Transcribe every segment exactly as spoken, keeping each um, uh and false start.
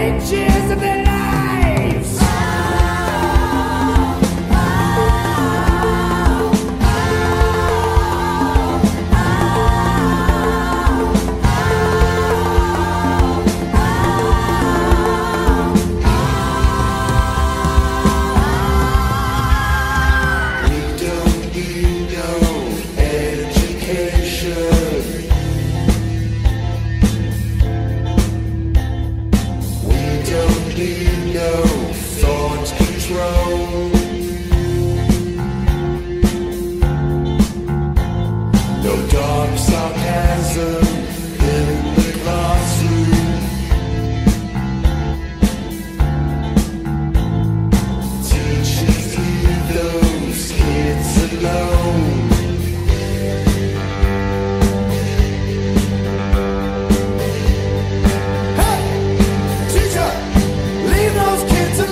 inches of their lives. No dark sarcasm in the classroom. Teachers leave those kids alone. Hey, teacher, leave those kids alone.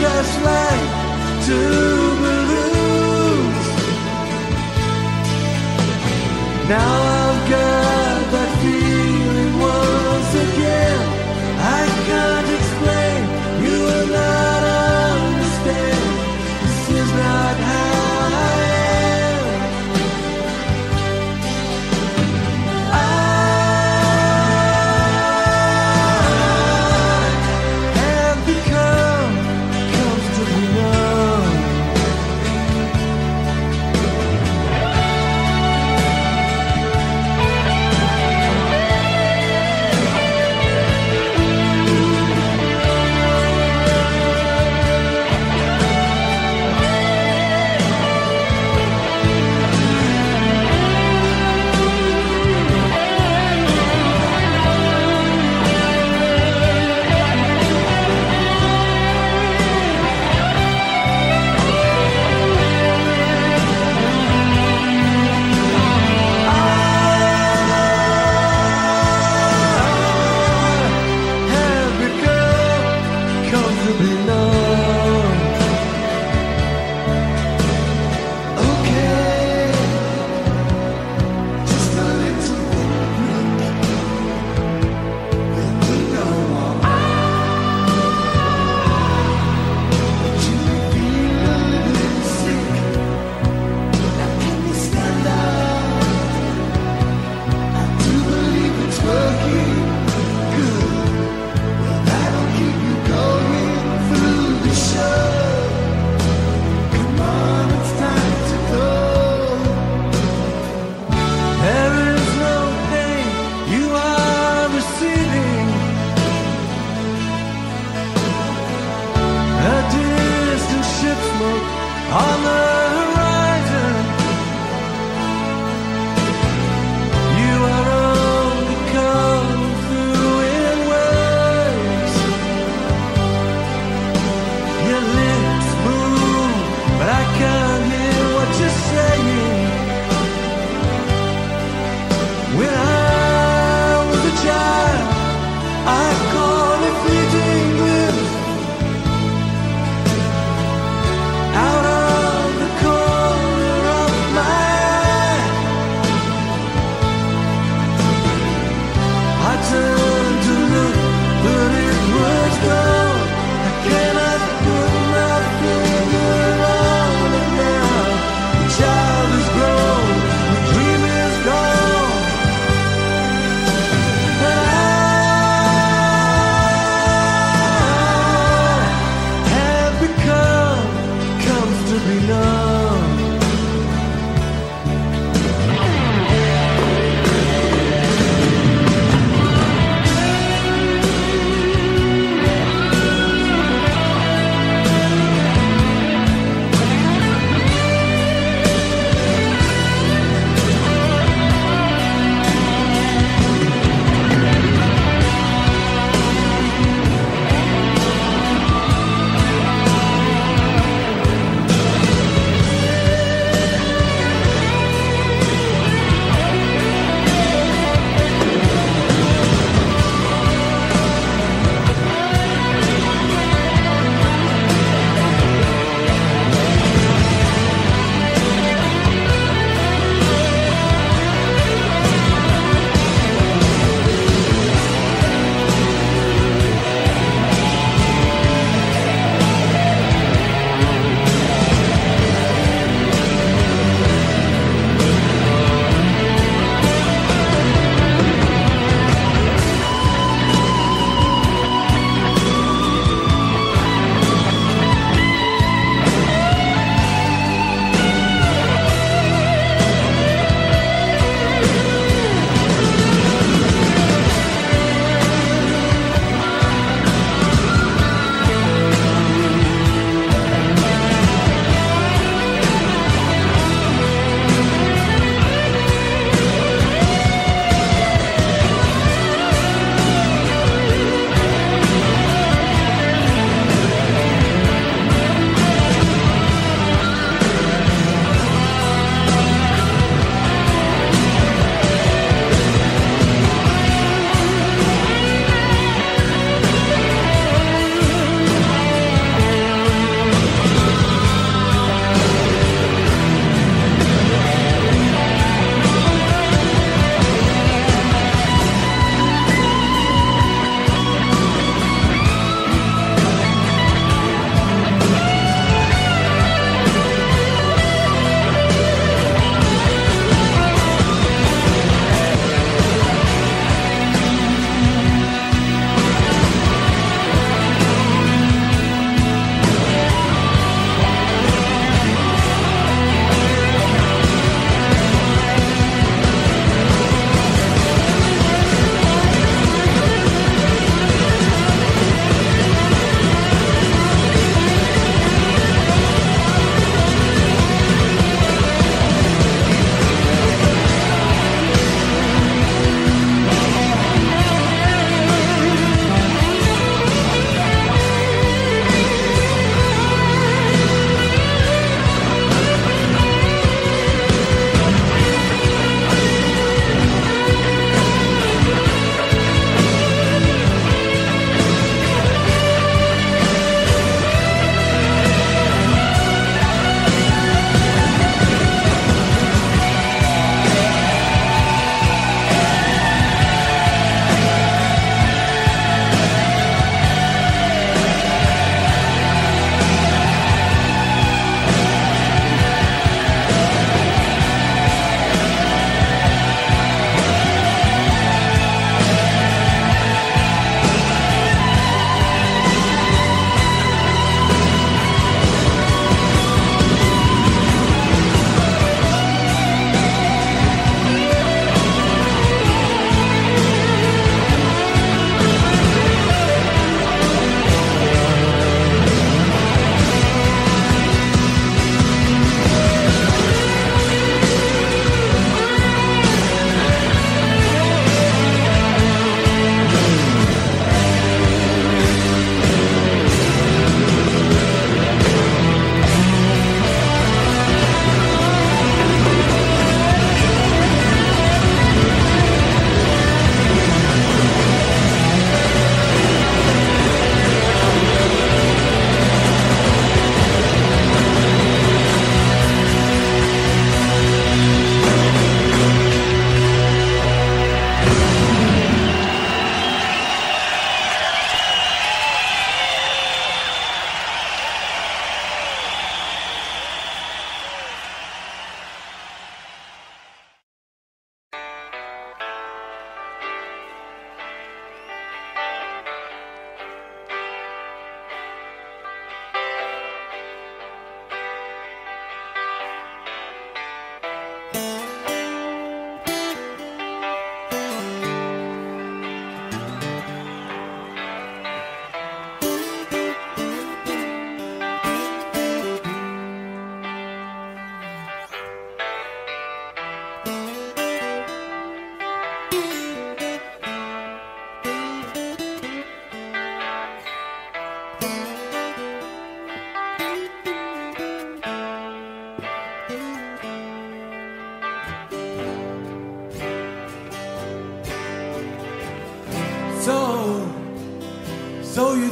just like two balloons. Now I've got that feeling once again. I can't explain, you will not understand. This is not how I am. I have become comfortably numb. On the horizon, you are only coming through in waves. Your lips move, but I can't hear what you're saying. When I was a child, I caught a fleeting glimpse out of the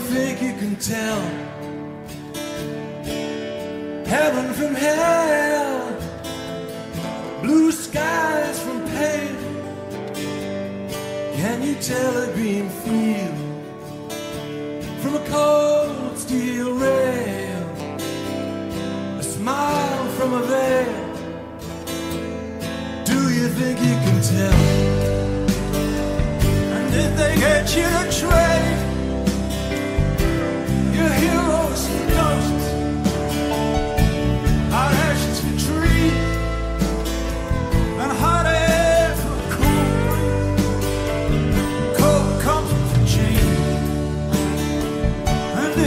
think you can tell heaven from hell, blue skies from pale? Can you tell a green field from a cold steel rail, a smile from a veil? Do you think you can tell? And if they get you to trade your heroes for ghosts, our ashes for trees, and hot air for cool breeze, cold comfort for change, and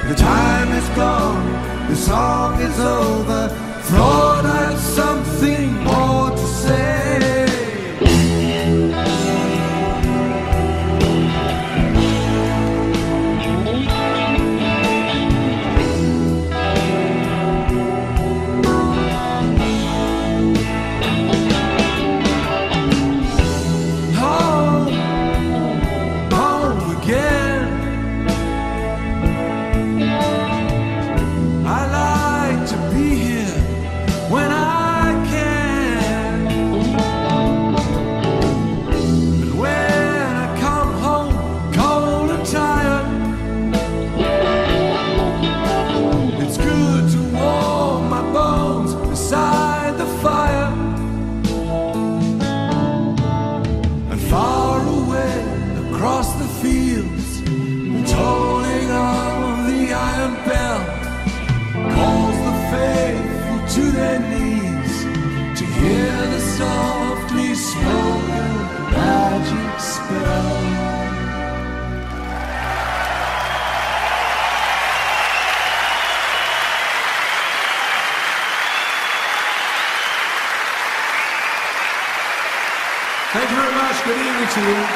The time is gone, the song is over. Thought I had something more to say. Thank you very much. Good evening to you.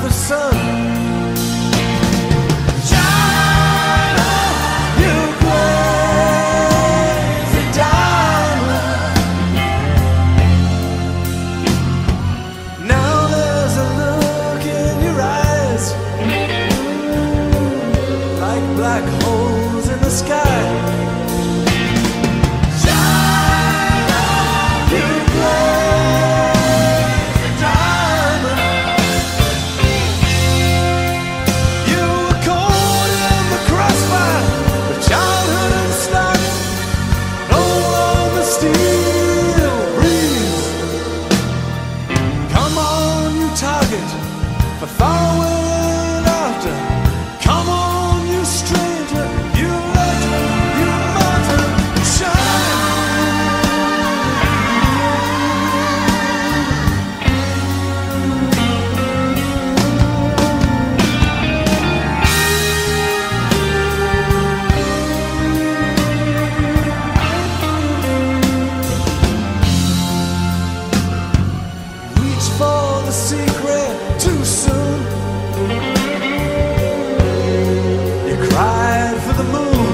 the sun. China, you crazy diamond. Now there's a look in your eyes, like black holes in the sky. China, you crazy diamond. You were caught in the crossfire of childhood and stock, on the steel breeze. Come on, you target for faraway laughter. Come on, you stranger, you legend, you martyr. Shine. Reach for the secret too soon. You cried for the moon.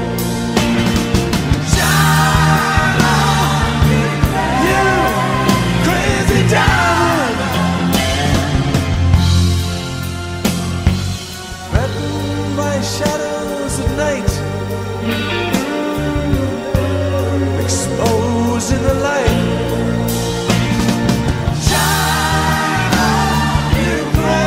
Shine on, you crazy diamond. Threatened by shadows at night, exposed in the light. Shine on, you crazy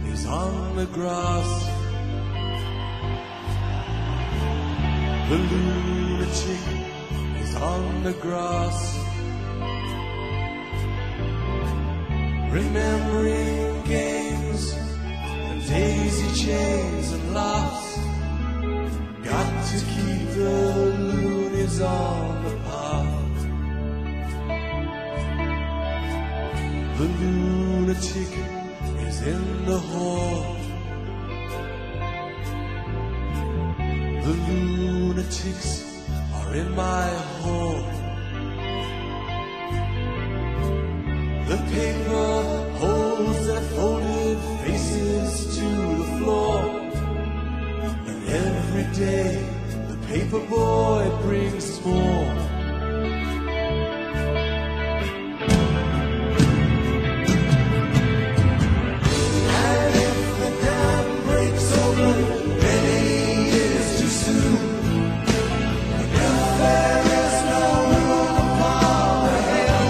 is on the grass. The lunatic is on the grass, remembering games and daisy chains and laughs. Got to keep the loonies on the path. The lunatic is in the hall. The lunatics are in my hall. The paper holds their folded faces to the floor, and every day the paper boy brings more. And if the dam breaks open many years too soon, if there is no room upon the hill,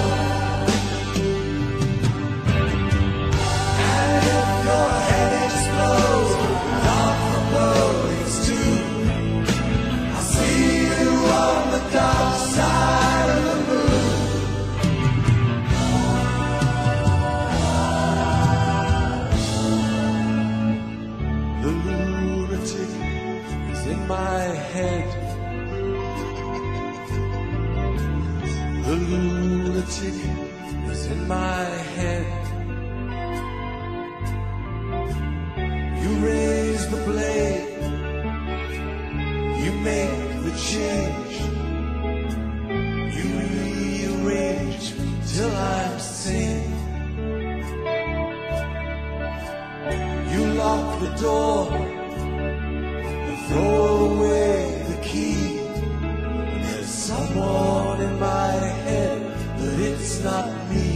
and if your head explodes without the bullies too, I'll see you on the dark side of the moon. The lunatic is in my head. The lunatic is in my head. You raise the blade, you make the change, you rearrange till I'm sane. You lock the door and throw away the key. There's someone in my head, but it's not me.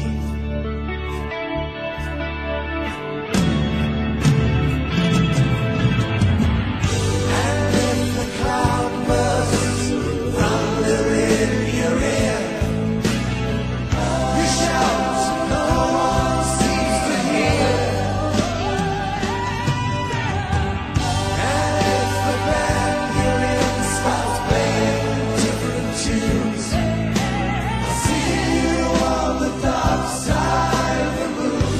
And if the cloud bursts, thunder in your ear, you shout, no one seems to hear. And if the band you're in starts playing different tunes, I'll see you on the dark side of the moon.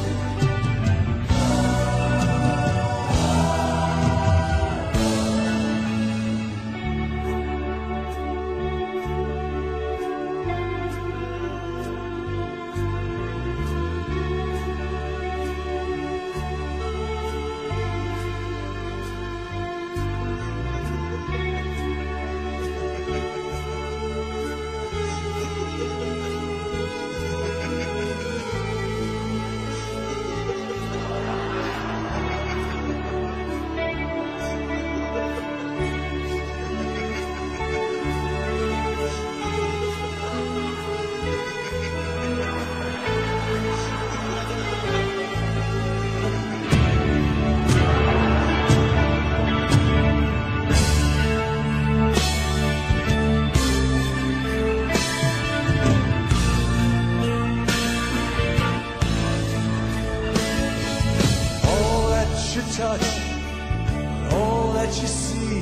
All that you touch, and all that you see,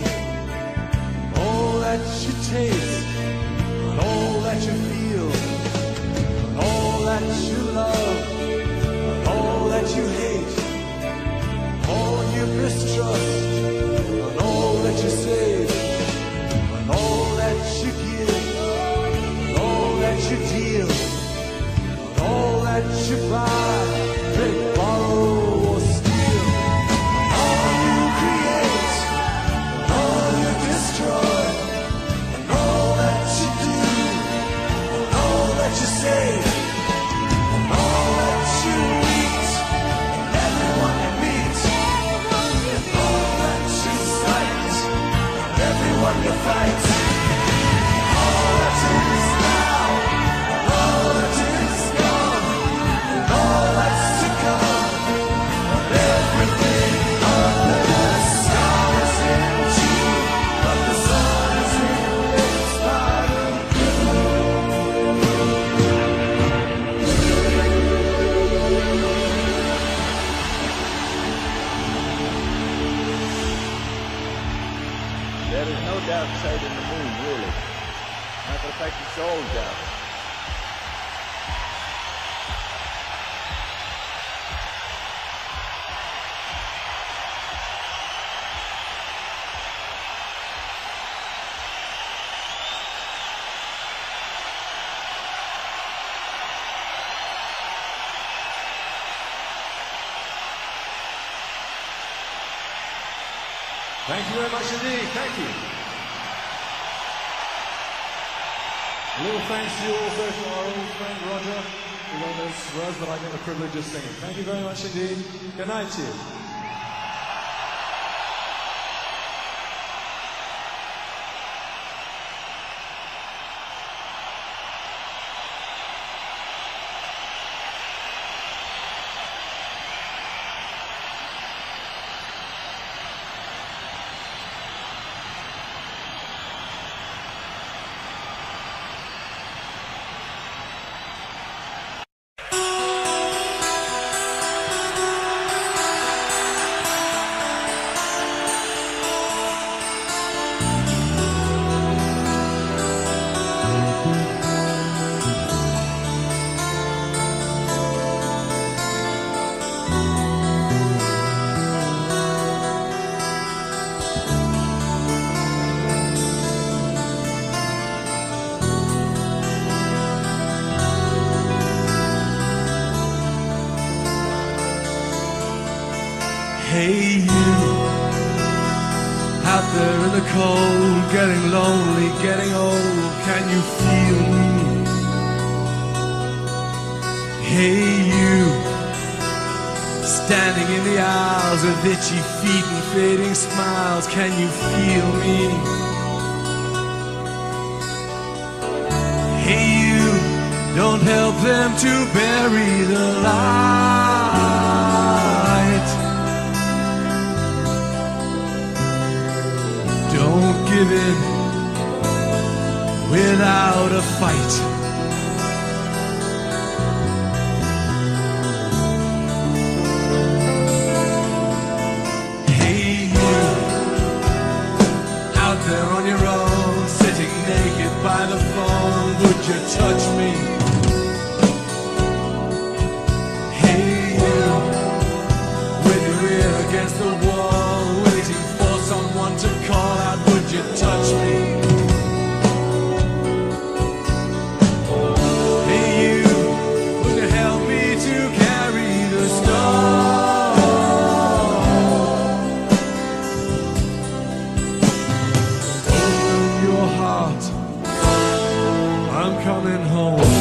all that you taste, and all that you feel, and all that you love, and all that you hate, all you mistrust, and all that you save, and all that you give, and all that you deal, and all that you buy, drink, borrow, or steal. All you create, and all you destroy, and all that you do, and all that you say, and all that you eat, and everyone you meet, and all that you cite, and everyone you fight. All that is now, and all that is gone, and all that's to come, and everything under the sky is in you, but the sun is replaced by the moon. there is no dark side in the moon, really. Matter of fact, it's all dark. Thank you very much indeed. Thank you. A little thanks to you also to our old friend Roger, who wrote those words that I get the privilege of singing. Thank you very much indeed. Good night to you. Hey you, out there in the cold, getting lonely, getting old, can you feel me? Hey you, standing in the aisles with itchy feet and fading smiles, can you feel me? Hey you, don't help them to bury the light. Don't give in without a fight. Hey you, out there on your own, sitting naked by the phone, would you touch me? Hey you, with your ear against the wall, waiting for someone to call out, would you touch me? Hey you, would you help me to carry the stone? Open your heart, I'm coming home.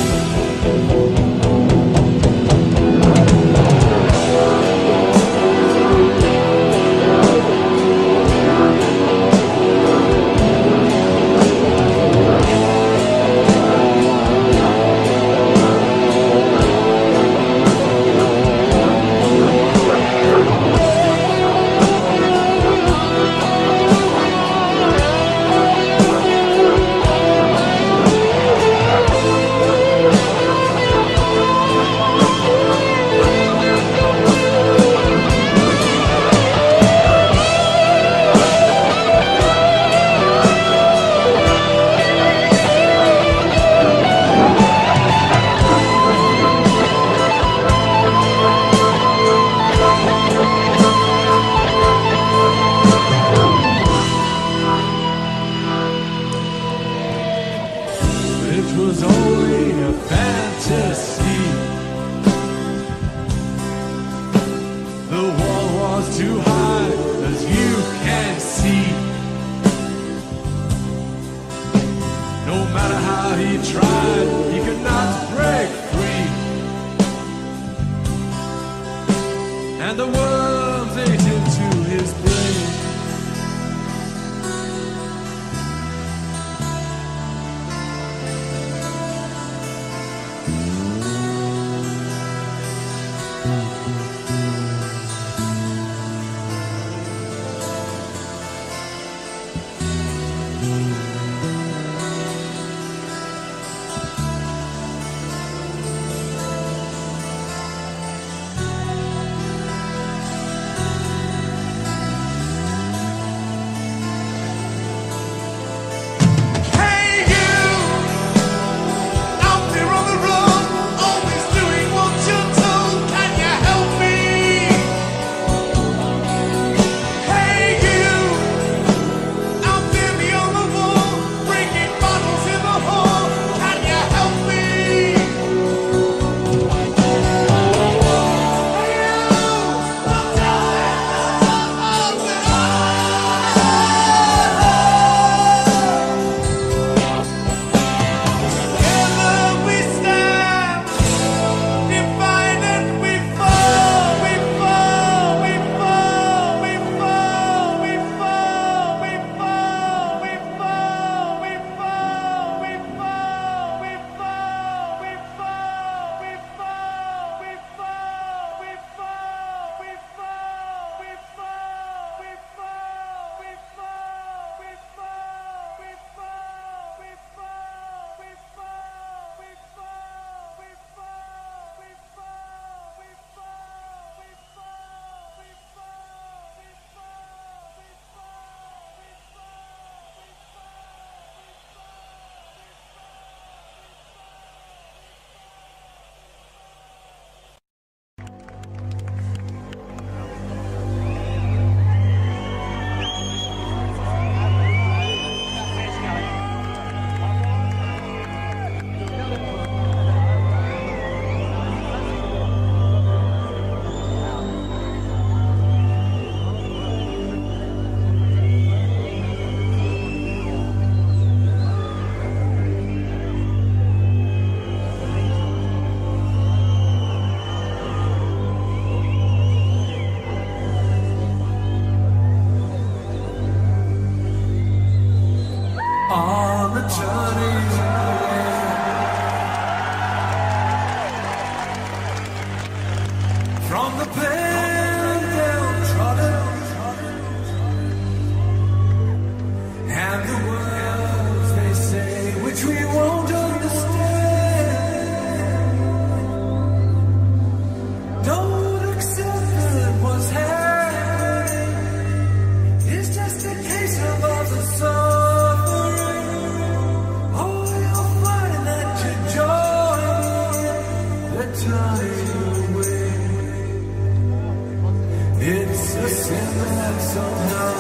It's a sin that somehow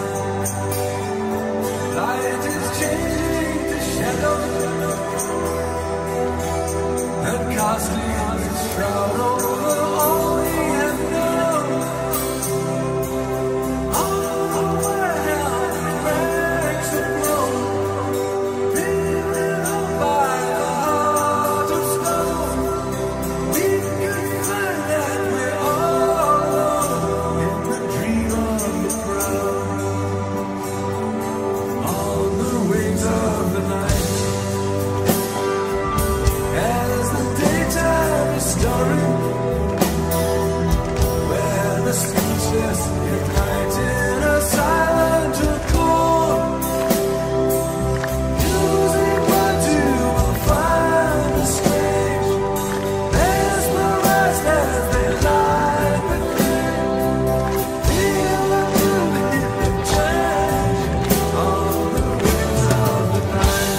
light is changing to shadow and casting its shroud over all we have known. All the world breaks and blows, driven up by the heart of stone. We can find that we're all alone in the dream of the crowd. On the wings of the night, as the daytime is stirring, where the speechless ignite in a silent accord, using what you will find the strange, mesmerized as they lie within. Feel the beauty of change on the wings of the night.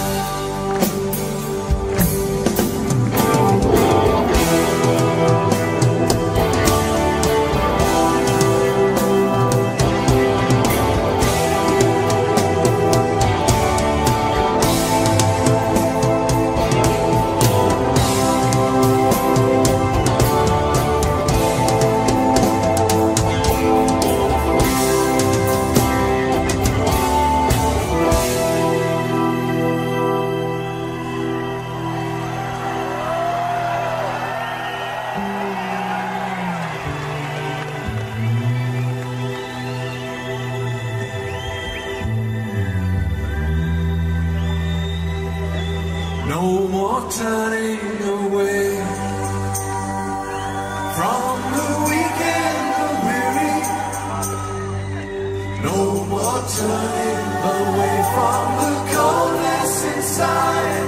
No more turning away from the weak and the weary. No more turning away from the coldness inside.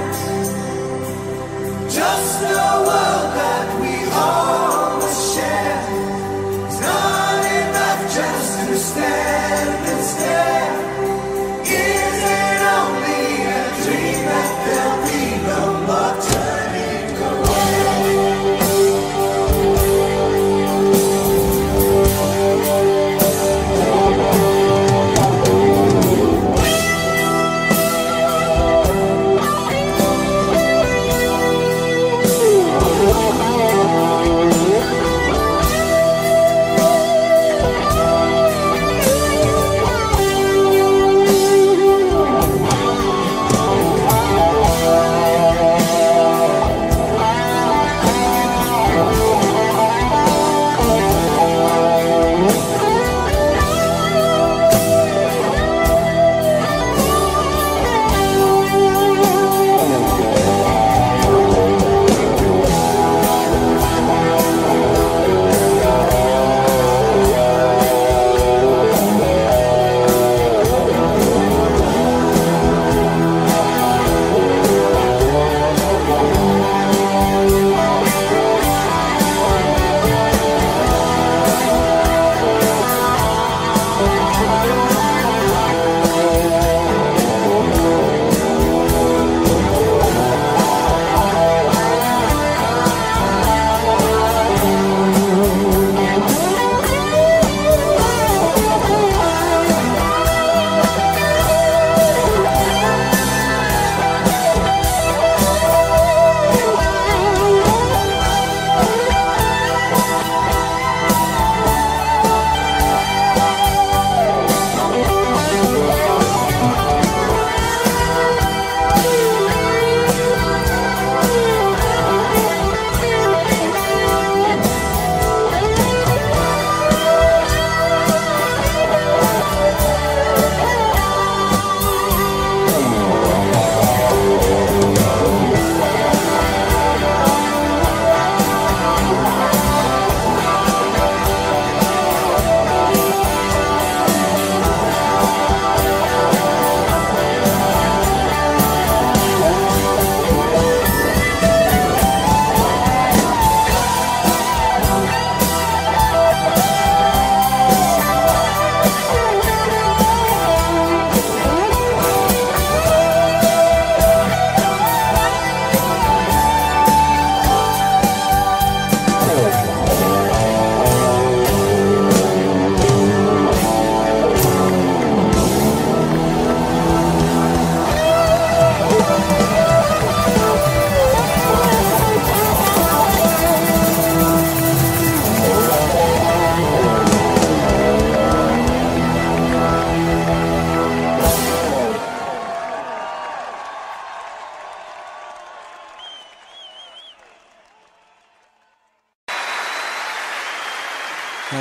Just a world that we all must share. It's not enough just to stand and stare. Is it only a dream that there'll be no more turning away?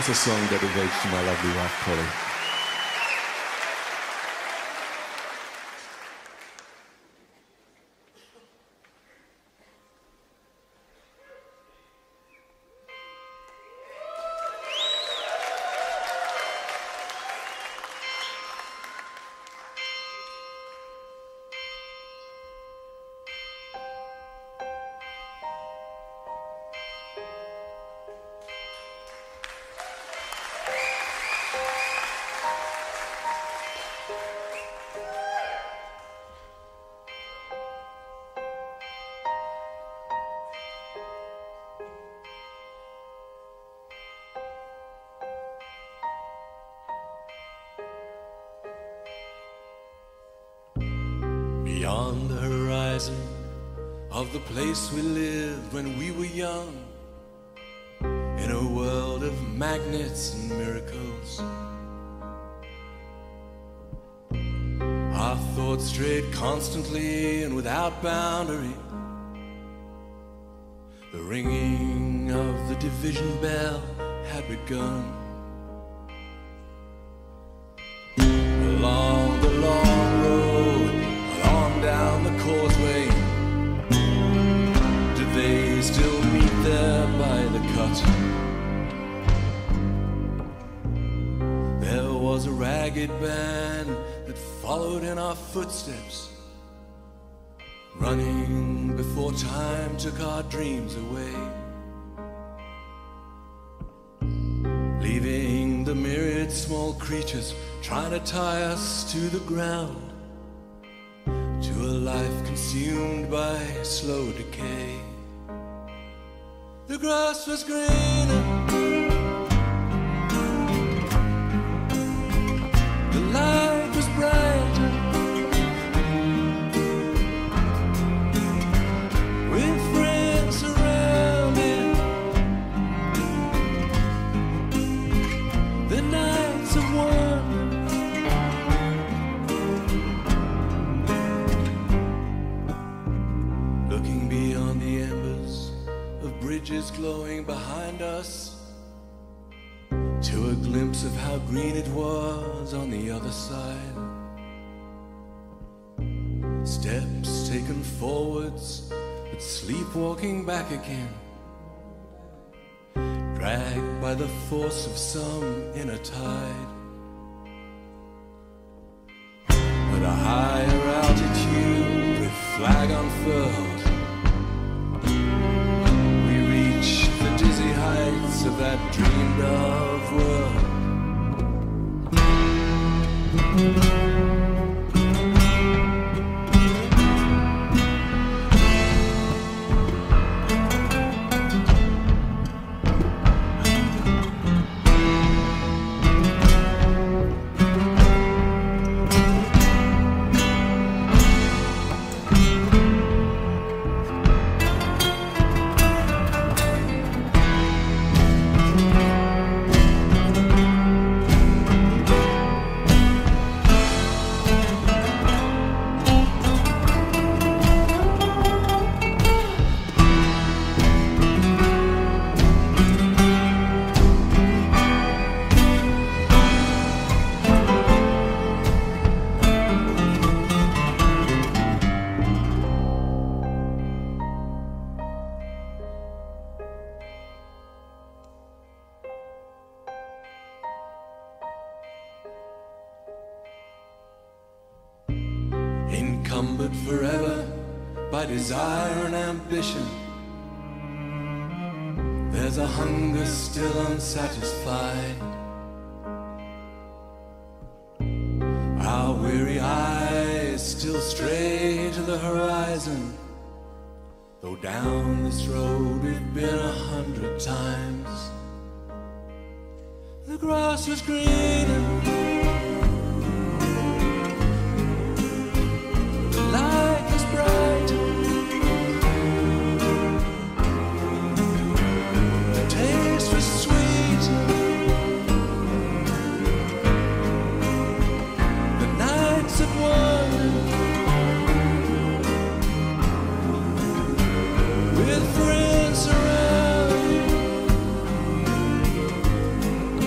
That's a song dedicated to my lovely wife, Polly. Beyond the horizon of the place we lived when we were young, in a world of magnets and miracles, our thoughts strayed constantly and without boundary. The ringing of the division bell had begun. Along the long road, along down the causeway, did they still meet there by the cut? There was a ragged band that followed in our footsteps, running before time took our dreams away, leaving the myriad small creatures trying to tie us to the ground, to a life consumed by slow decay. The grass was greener, the light was brighter, with friends surrounded, the nights of wonder, looking beyond the embers of bridges glowing behind us, to a glimpse of how green it was on the other side. Steps taken forwards, but sleepwalking back again, dragged by the force of some inner tide. At a higher altitude, with flag unfurled, we reach the dizzy heights of that dreamed of world. Encumbered forever by desire and ambition, there's a hunger still unsatisfied. Our weary eyes still stray to the horizon, though down this road we've been a hundred times. The grass was greener, light was brighter, the taste was sweeter, the nights of wonder, with friends around,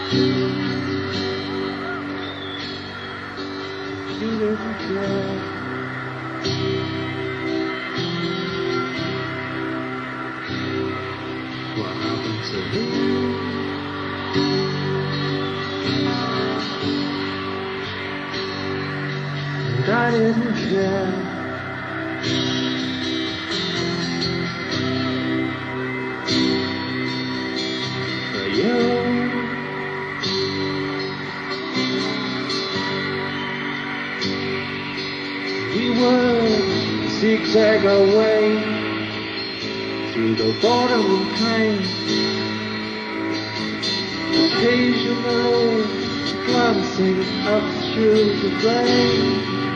You didn't care. What happened to me? And I didn't care. For you. We would zigzag our way through the bottom pain, occasionally glancing up through the rain,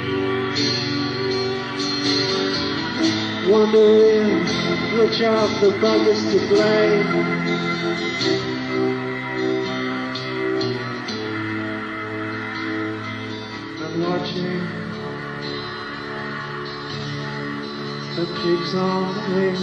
wondering which of the buggers to blame. I'm watching the pigs on the wing.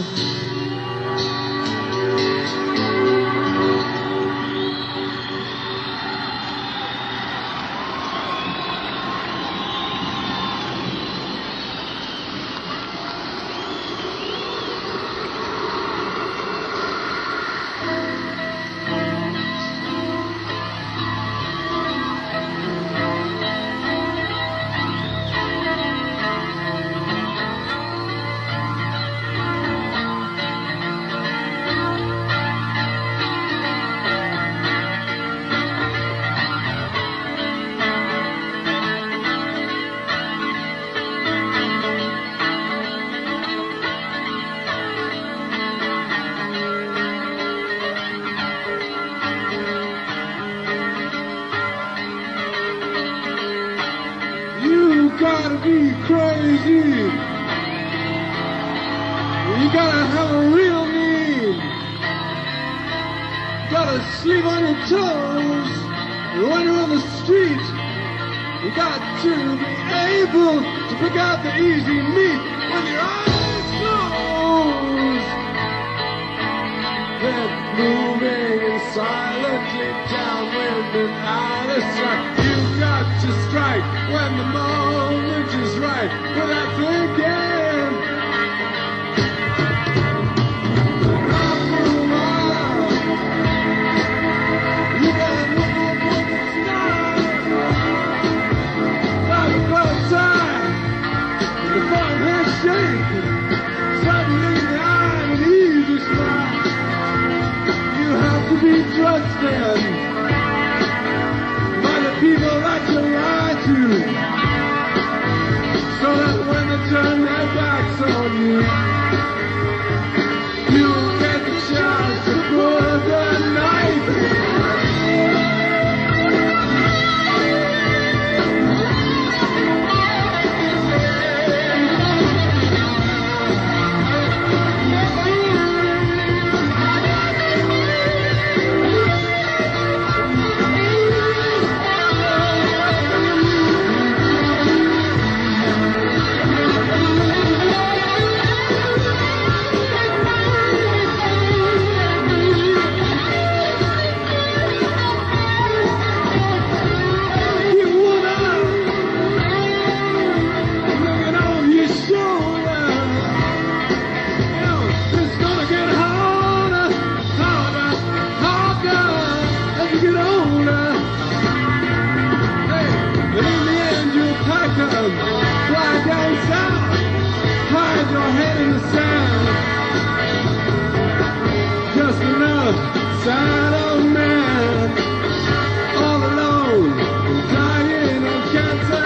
Gotta be crazy. You gotta have a real need. Gotta sleep on your toes when you're on the street. You got to be able to pick out the easy meat when your eyes closed. Then moving in silently downwind and out of sight. You got to strike when the moment is right without thinking. After a while, you gotta look at what it's not. Like a close time, the fun handshake, suddenly the eye and easy smile. You have to be trusted by the people that you lie to, so that when they turn their backs on you, you get the chance to put the knife in. Sad old man, all alone, dying of cancer.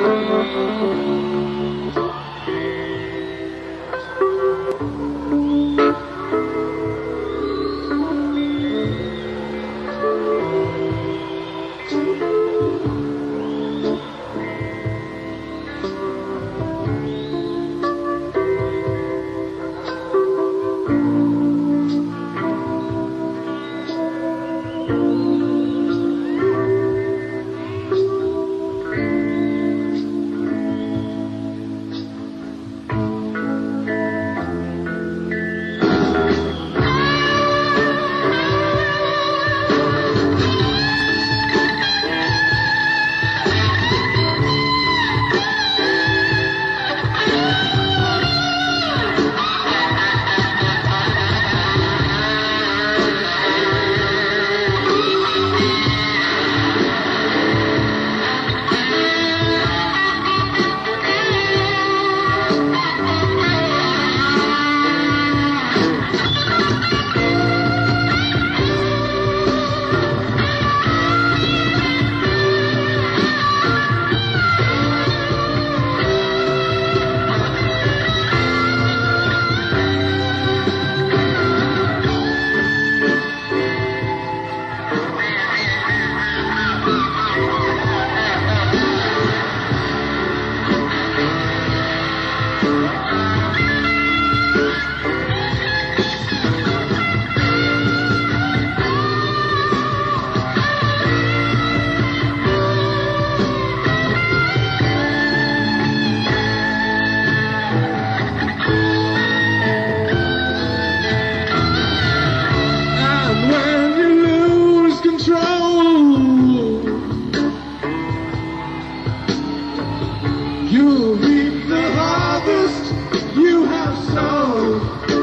You reap the harvest you have sown.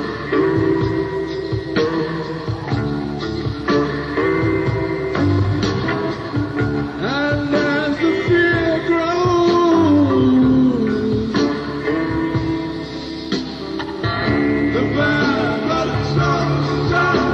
And as the fear grows, the bad blood starts down.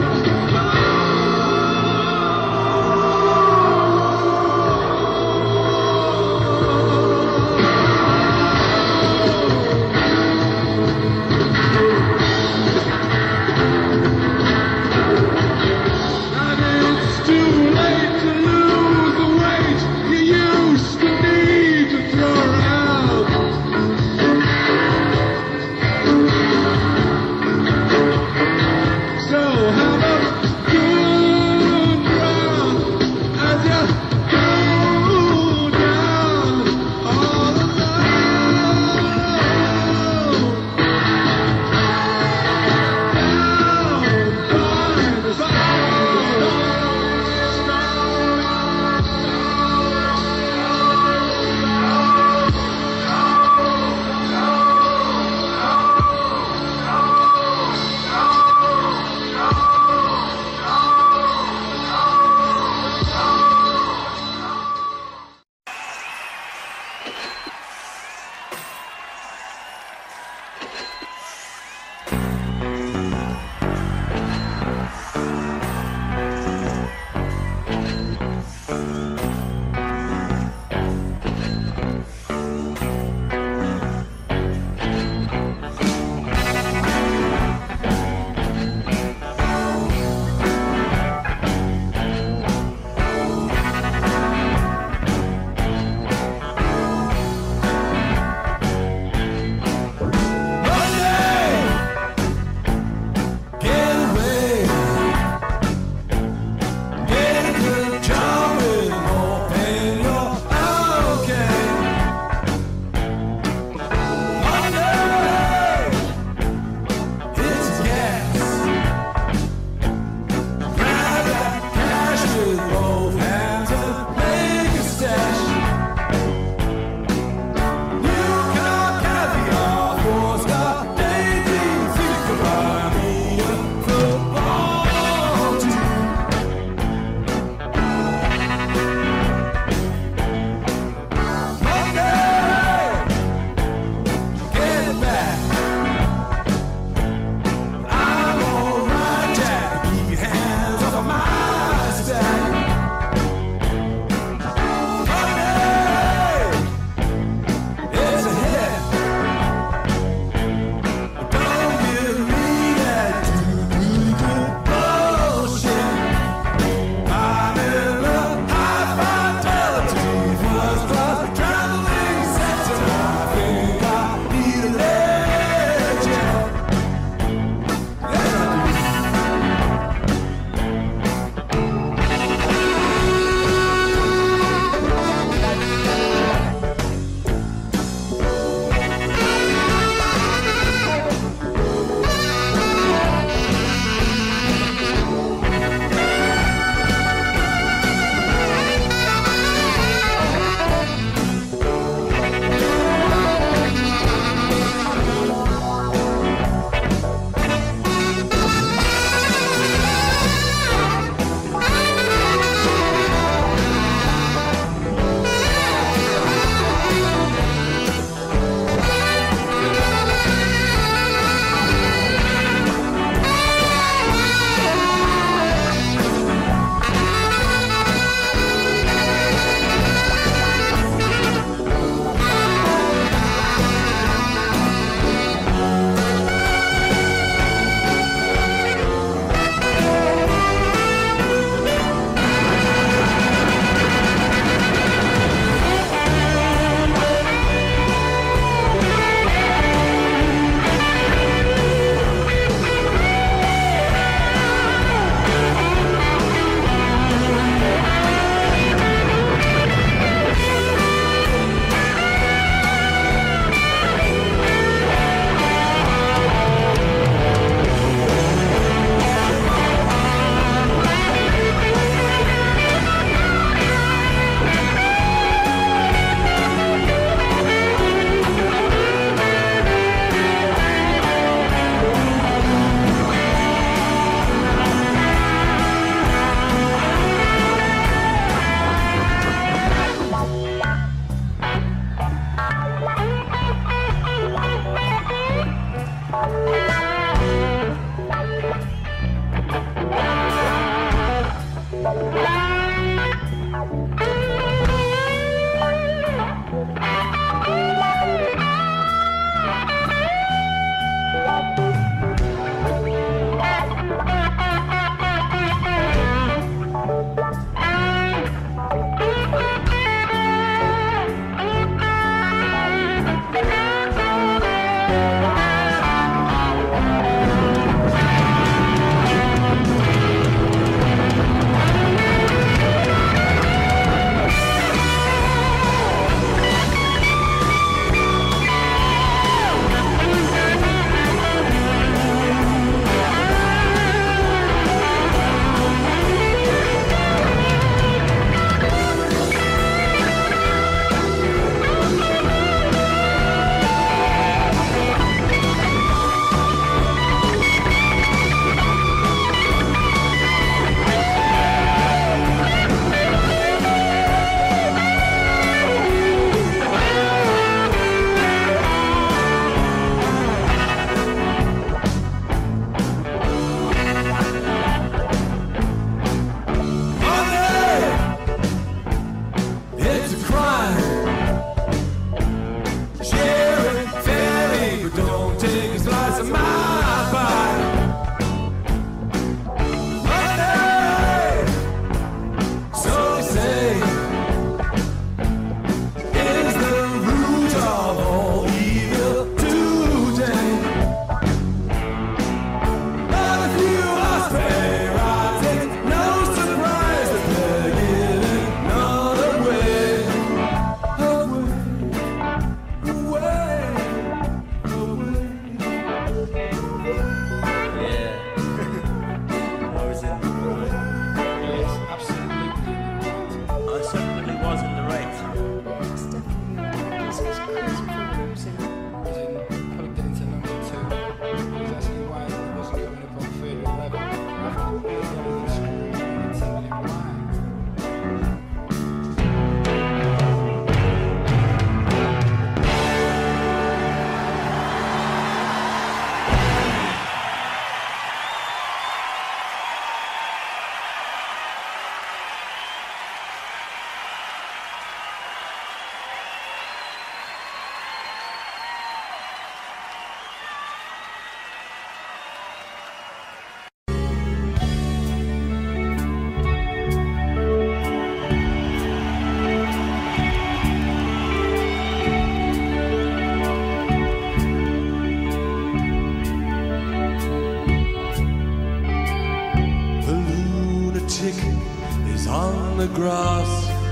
grass.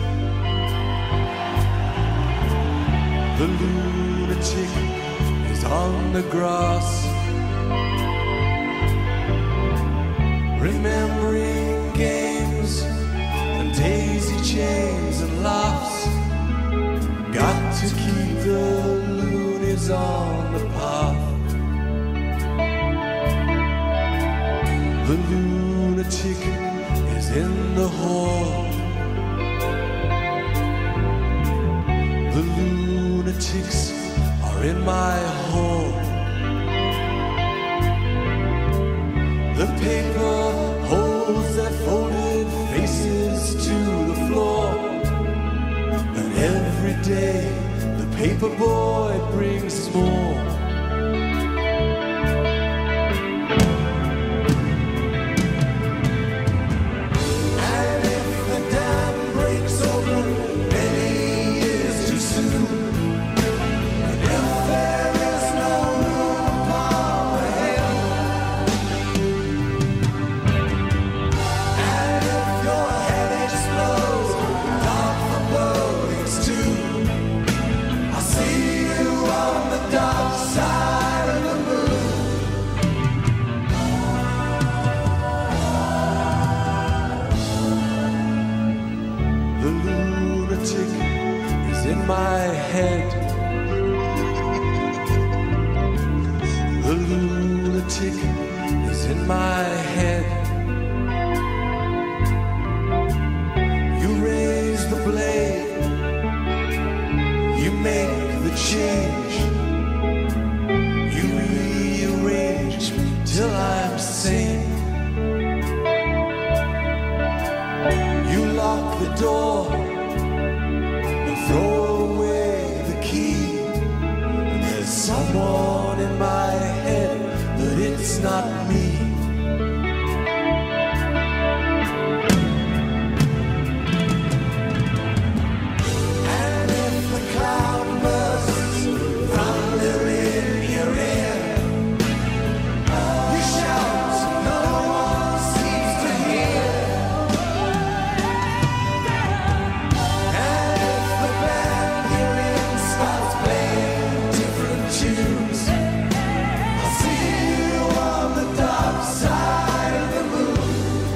The lunatic is on the grass, remembering games and daisy chains and laughs. Got to keep the loonies on the path. The lunatic is in the hall. The lunatics are in my hall. The paper holds their folded faces to the floor, and every day the paper boy brings more. My head, the lunatic is in my head. You raise the blade, you make the change, you rearrange till I'm sane. You lock the door and throw someone in my head, but it's not me. And if the cloud bursts, thunder in your ear, you shout, no one seems to hear. And if the band you're in starts playing tunes, I'll see you on the dark side of the moon.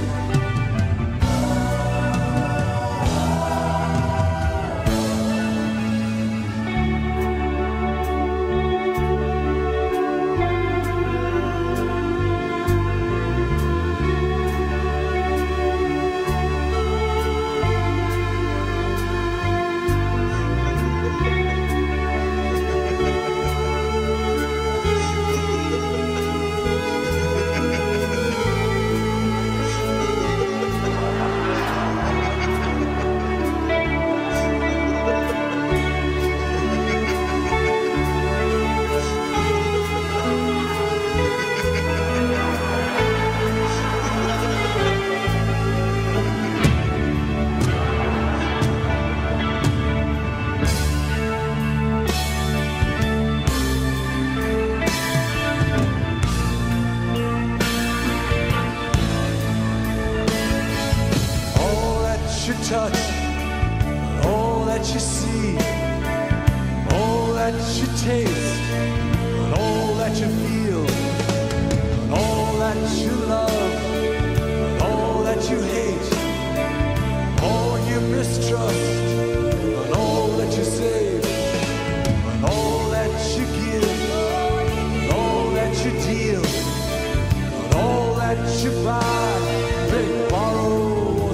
Touch, all that you see, all that you taste, and all that you feel, and all that you love, and all that you hate, all you mistrust, and all that you save, and all that you give, and all that you deal, and all that you buy, big, borrow,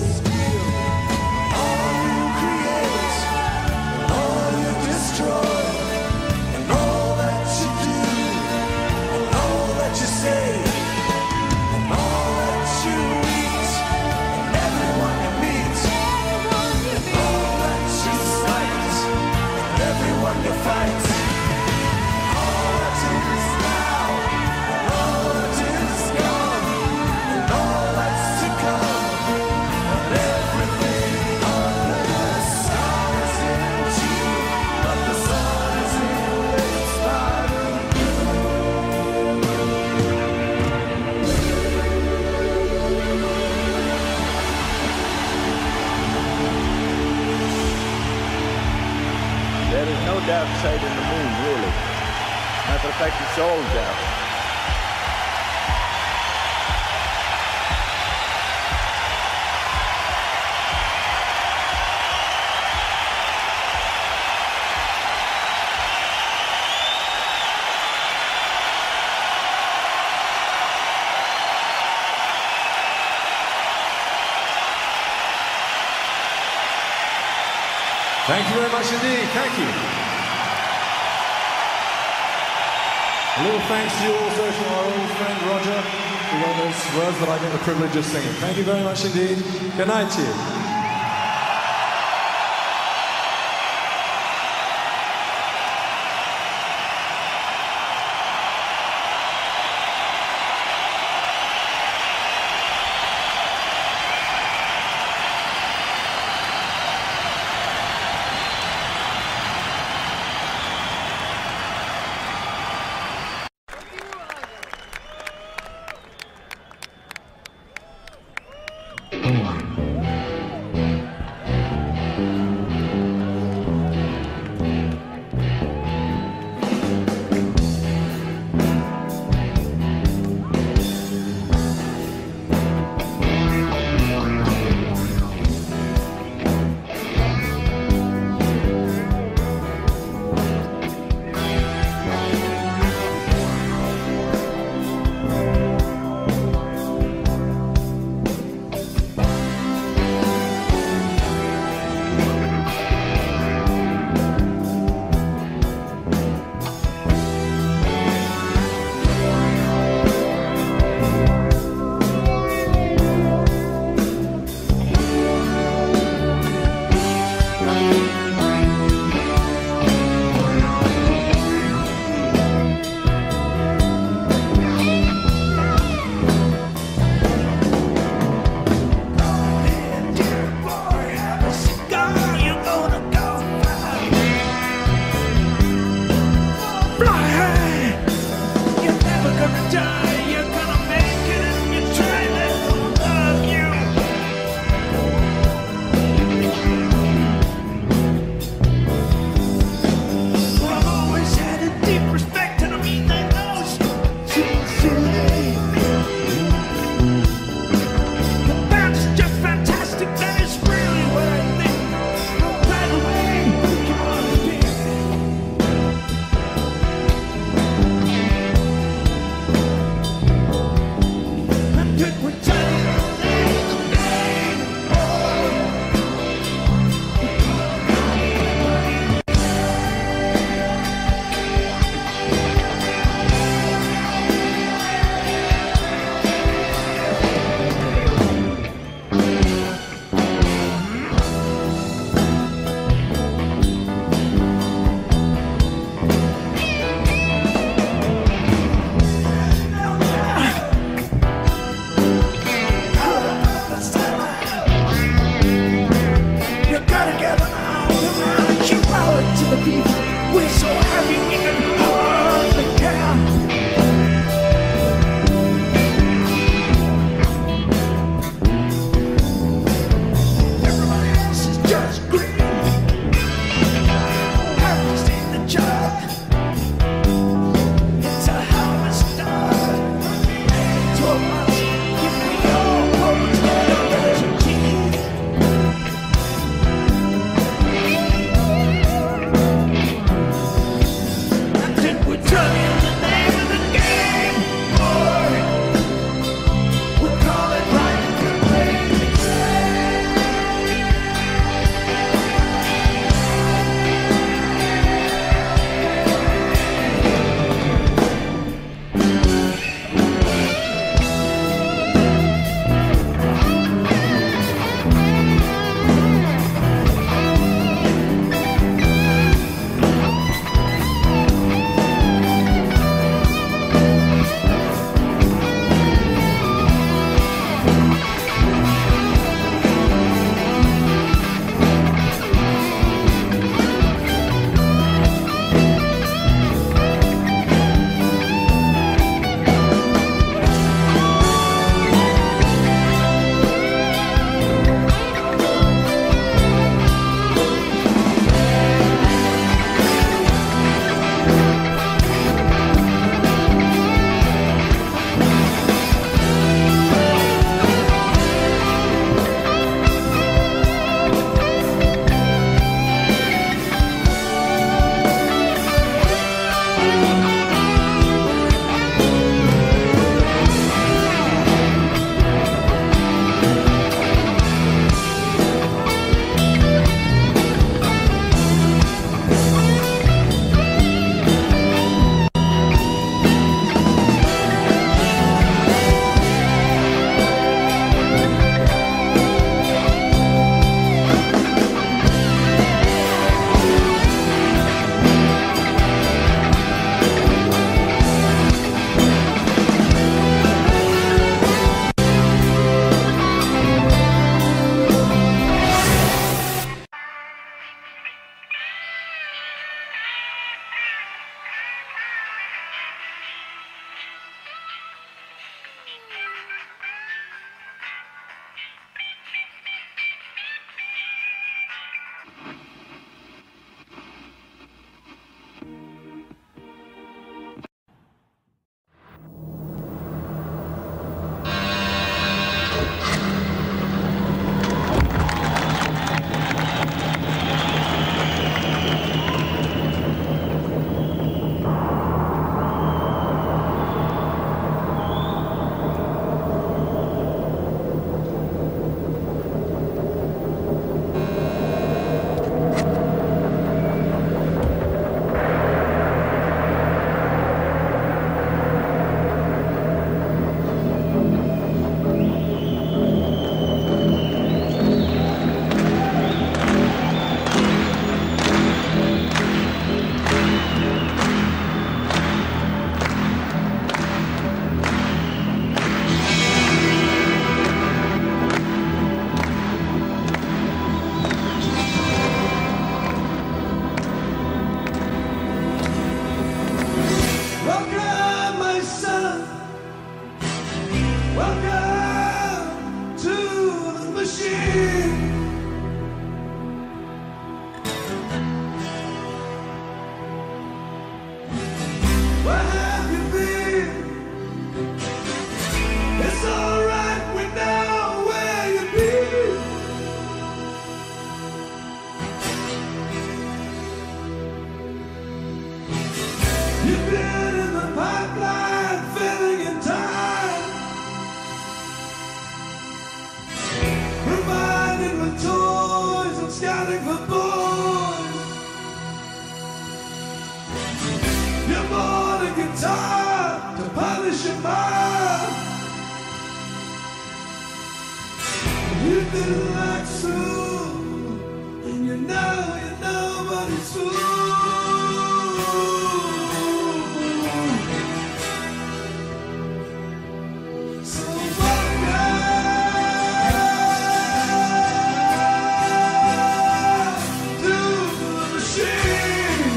and all that you do, and all that you say, and all that you eat, and everyone you meet, and all that Matter of fact, it's all down. Thank you very much indeed. Thank you. A little thanks to you also to our old friend Roger, who wrote those words that I get the privilege of singing. Thank you very much indeed. Good night to you. Where have you been? It's alright, we know where you've been. You've been in the pipeline, filling in time, providing with toys and scouting for boys. You bought a guitar to polish your mind. You didn't like Sue, and you know you're nobody's fool. So welcome to the machine.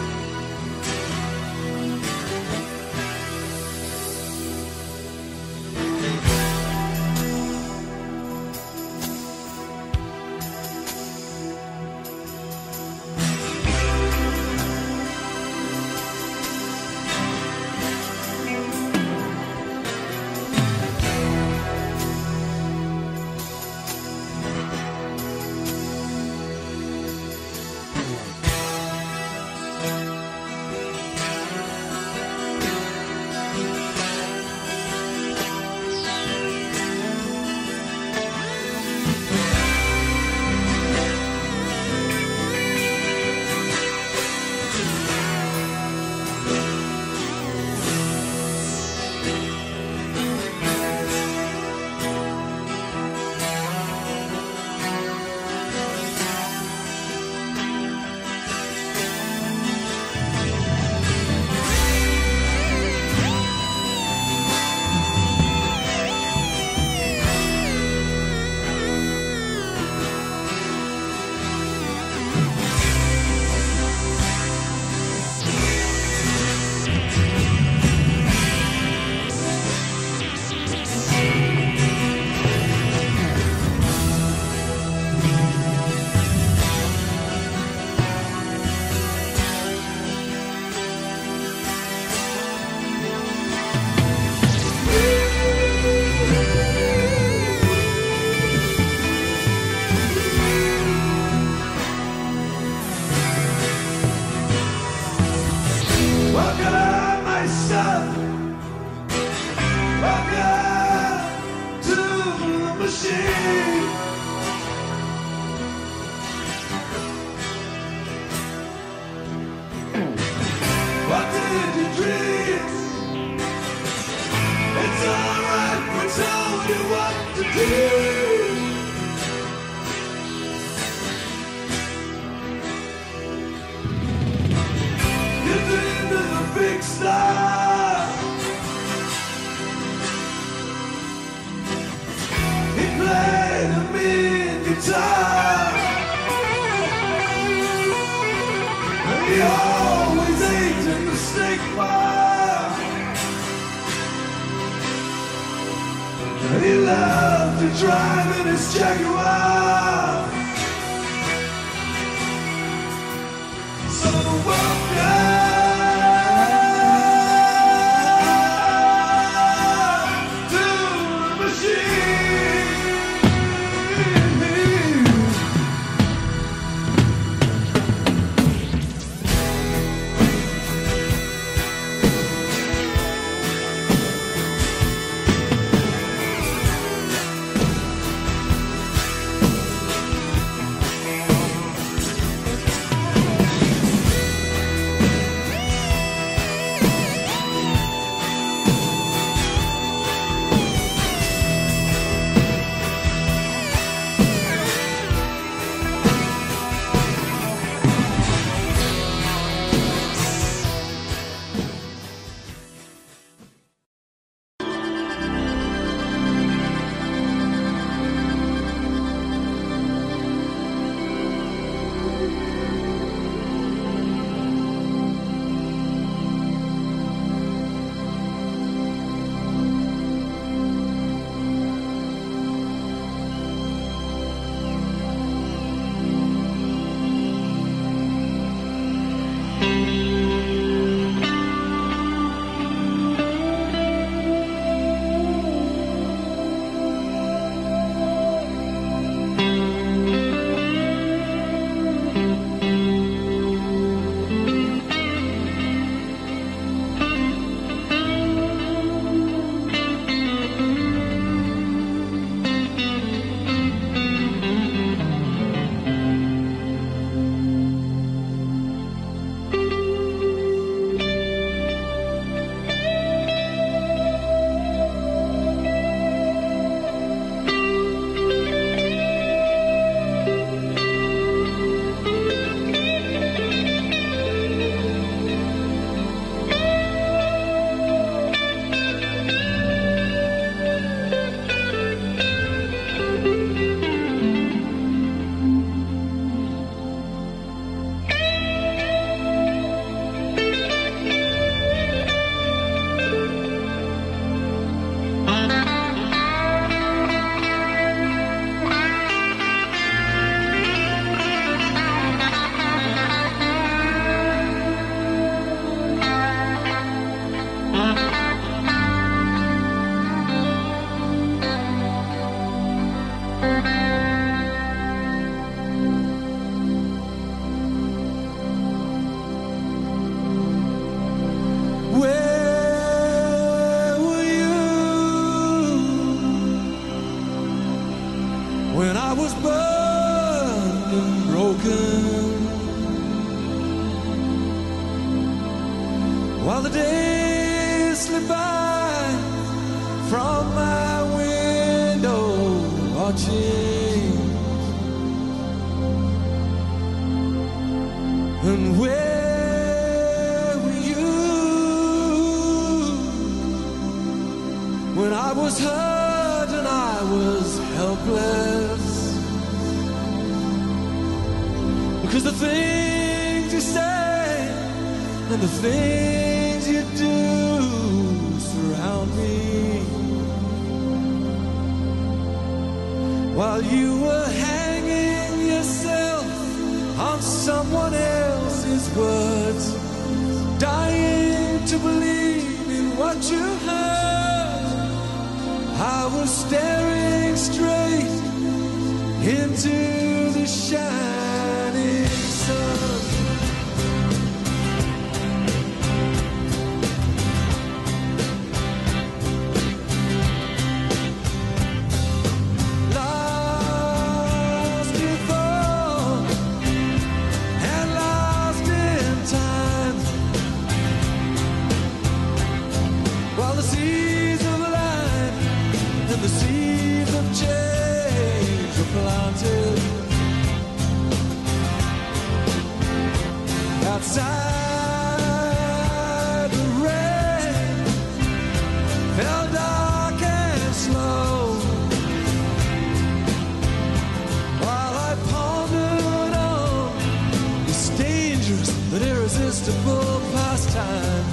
Welcome, my son. Welcome to the machine. What did you dream? It's alright, we told you what to do. You dreamed of a big star. He played a mean guitar. And he always ate in the steak bar. And he loved to drive in his Jaguar. So welcome to the machine. while the days slip by from my window watching. And where were you when I was hurt and I was helpless? Because the things you say and the things you do surround me. While you were hanging yourself on someone else's words, dying to believe in what you heard, I was staring straight into the shining sun. Outside the rain fell dark and slow, while I pondered on this dangerous but irresistible pastime.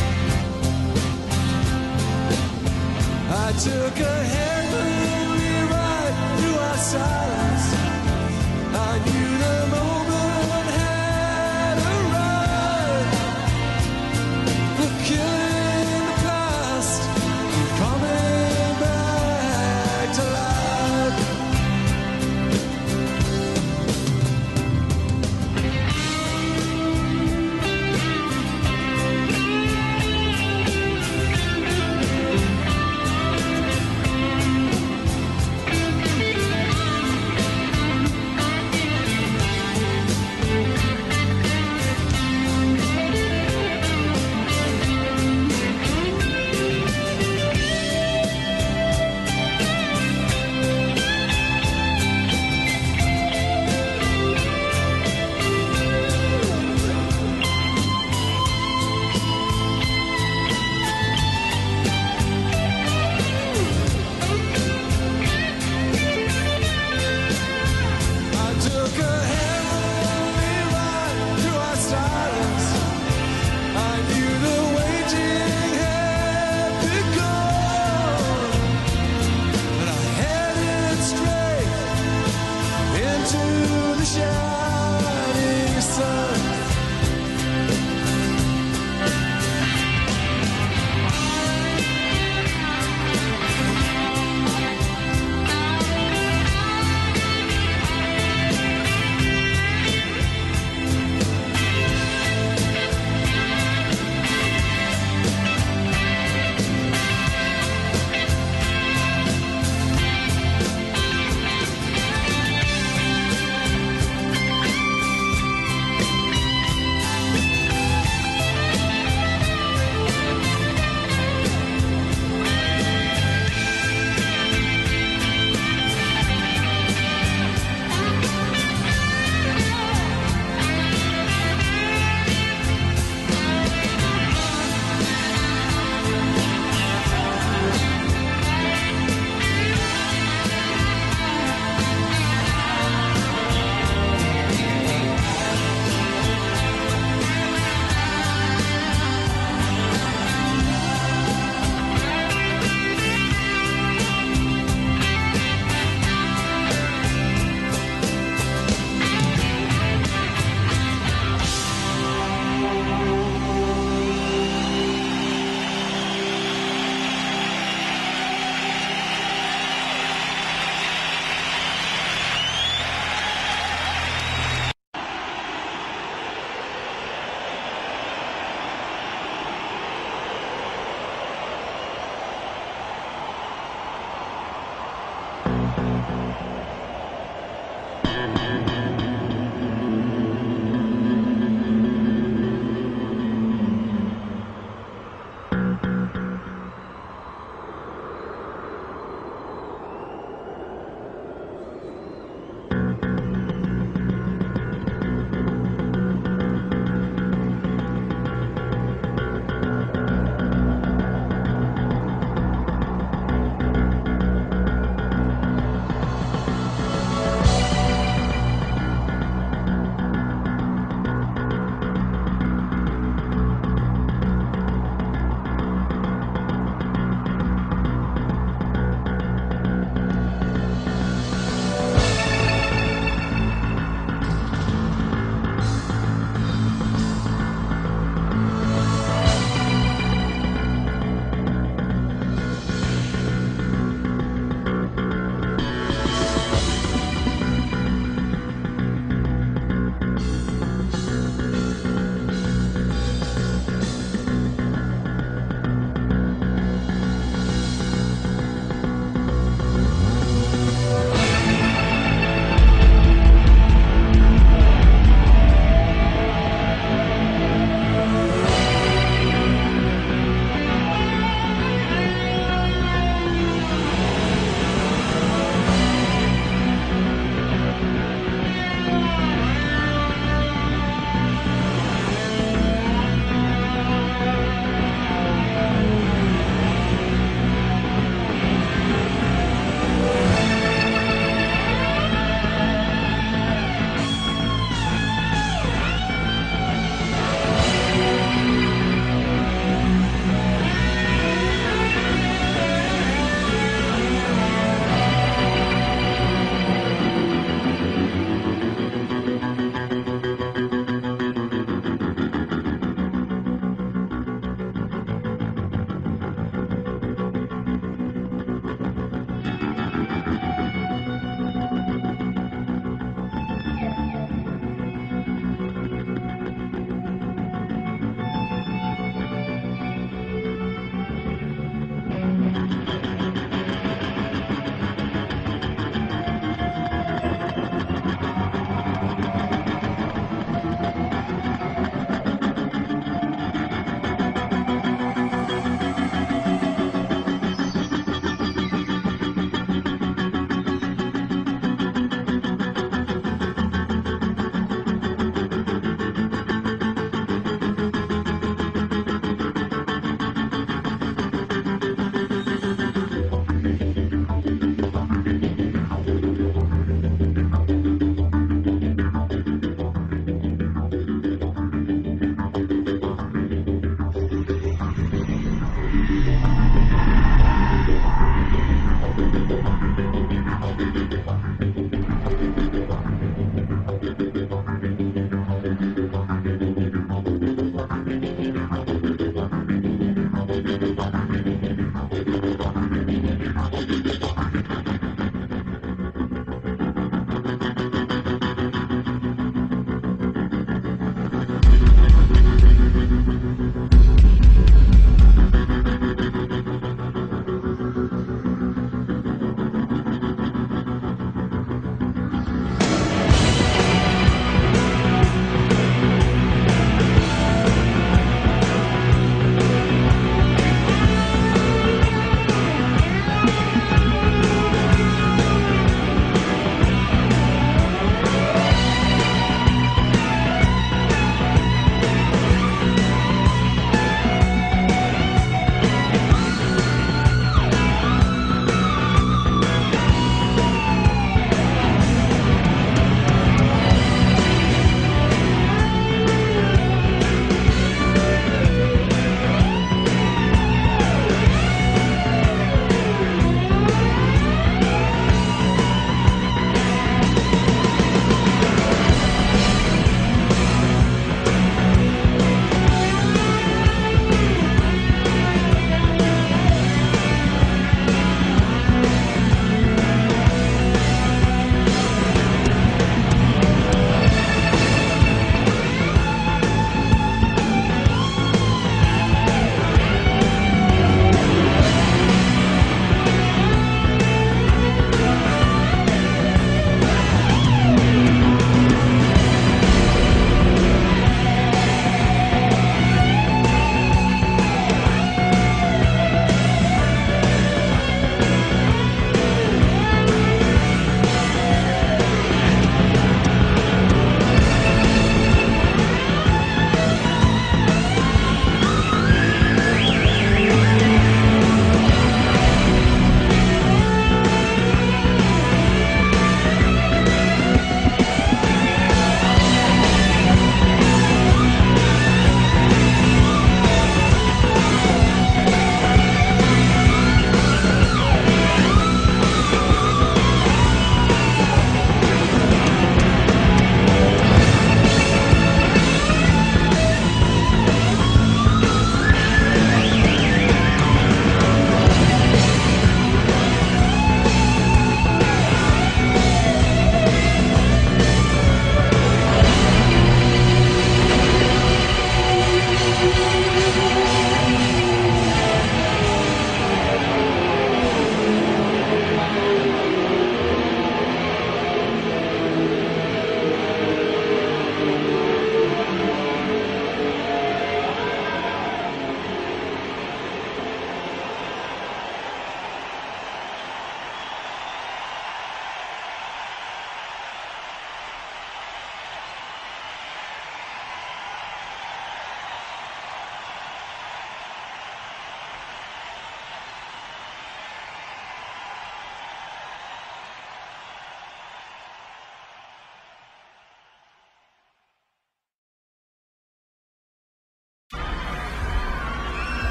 I took a heavenly ride through our silence. I knew the moment had arrived, the killing the past, coming back to life.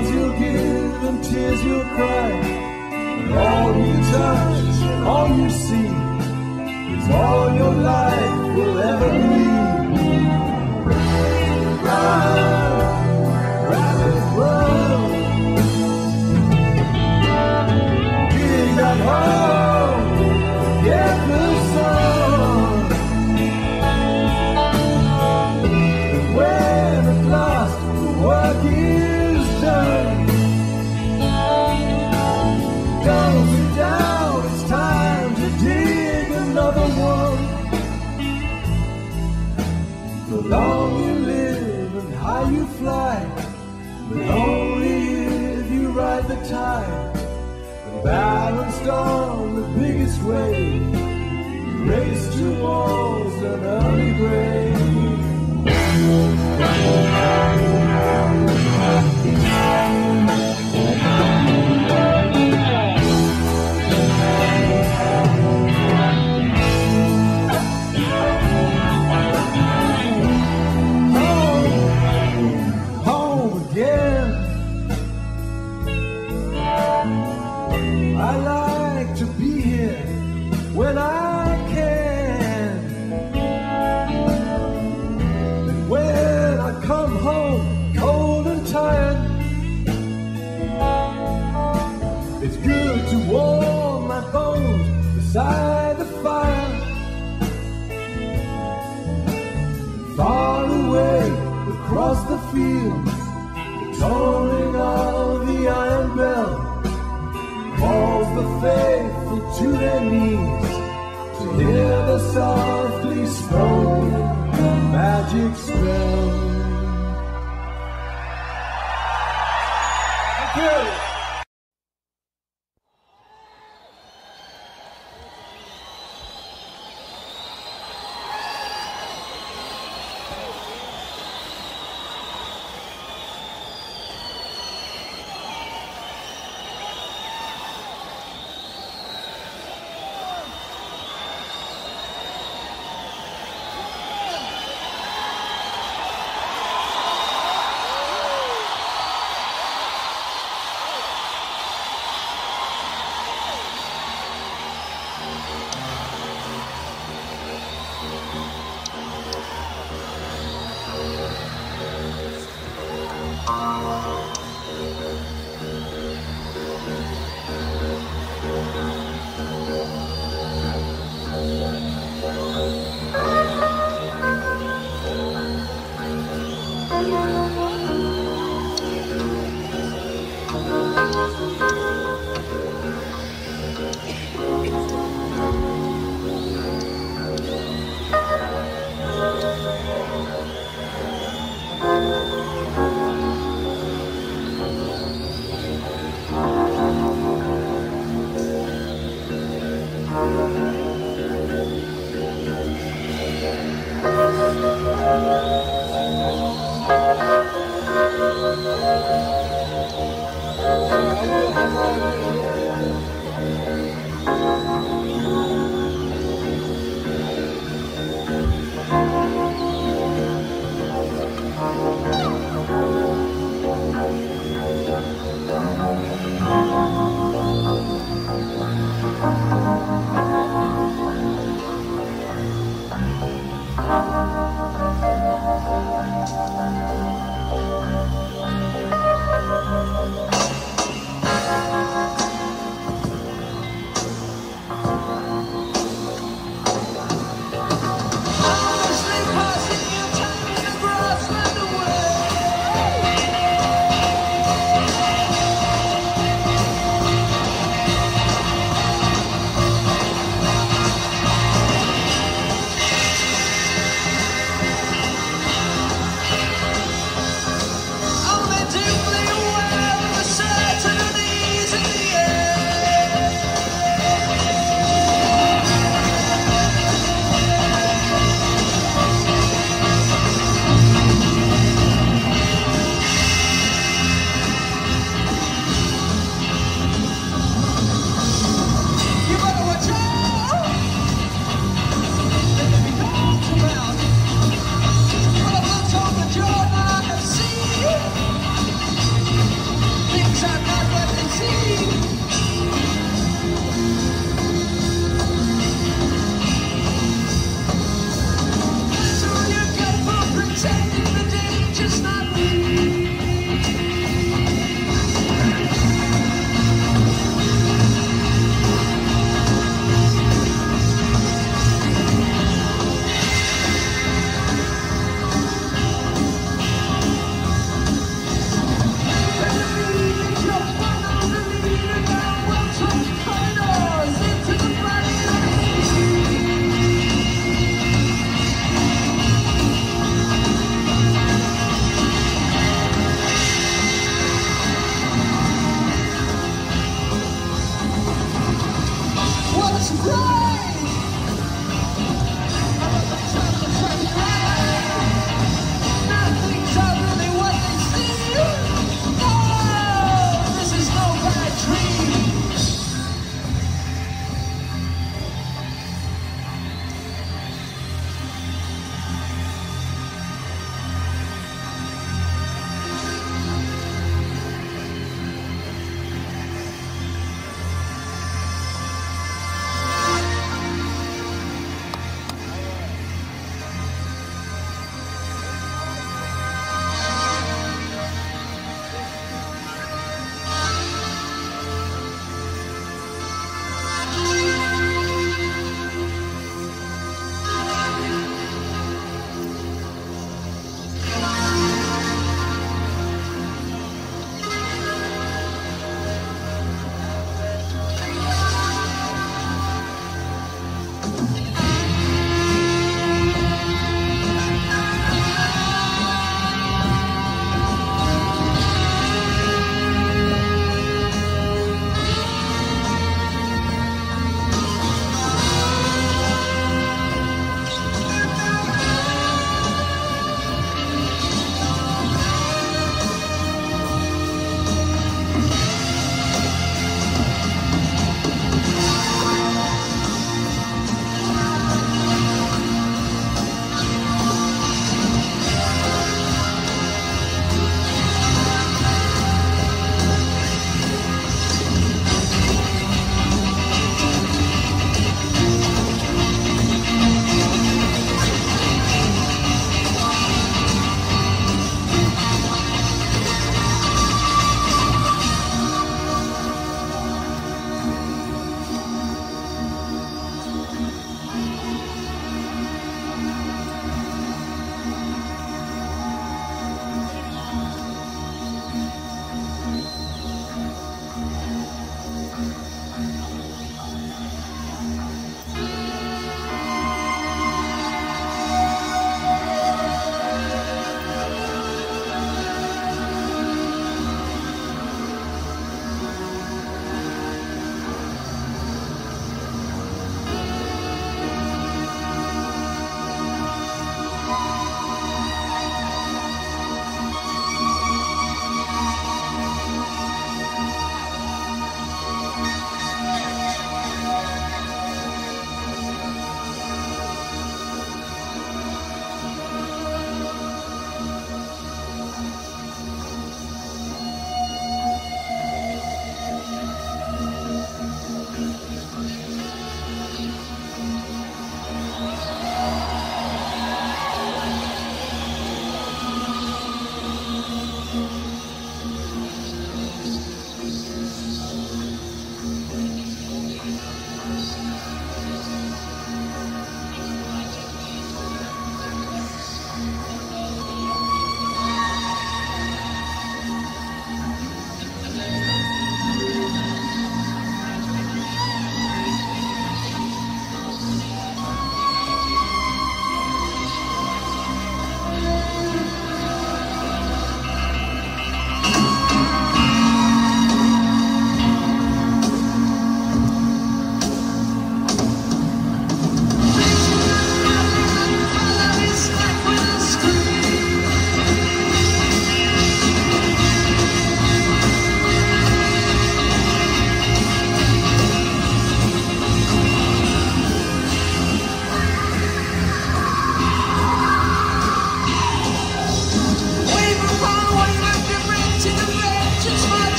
Smiles you'll give and tears you'll cry, and all you touch and all you see is all your life will ever be. Run, rabbit, run. Dig that hole, get the sun. And when at last the work is done, don't sit down, it's time to dig another one. The long you live and high you fly, but only if you ride the tide. And balanced on the biggest wave, you race towards an early grave. I like to be here when I can, and when I come home cold and tired, it's good to warm my bones beside the fire. Far away across the fields, the tolling of the iron bell calls the faithful to their knees to hear the softly spoken magic spell. Thank you.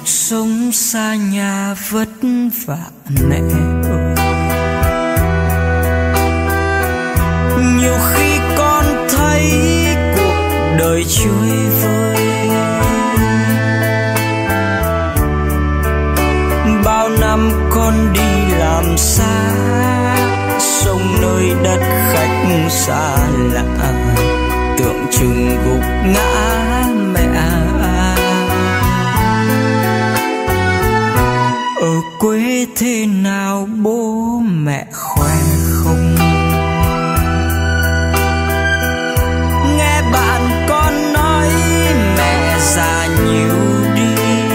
sống xa nhà vất vả mẹ ơi. Nhiều khi con thấy cuộc đời chơi vơi, bao năm con đi làm xa, sống nơi đất khách xa lạ, tưởng chừng gục ngã mẹ. Ở quê thế nào bố mẹ khỏe không? Nghe bạn con nói mẹ già nhiều đi,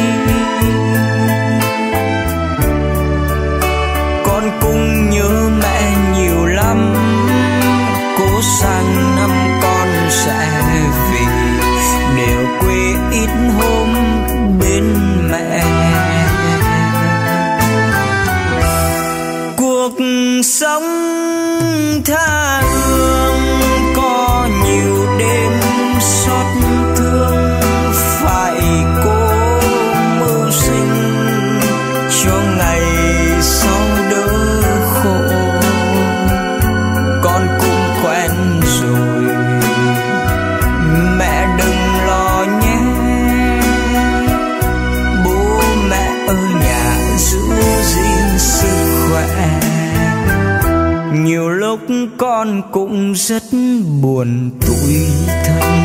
con cũng nhớ mẹ nhiều lắm. Cố sang năm con sẽ về, đều quê ít hôm bên mẹ. Cuộc sống tha hương có nhiều đêm xót thương, phải cố mưu sinh cho ngày sau đỡ khổ. Con cũng quen rồi, mẹ đừng lo nhé. Bố mẹ ở nhà giữ gìn sức khỏe. Nhiều lúc con cũng rất buồn tủi thân,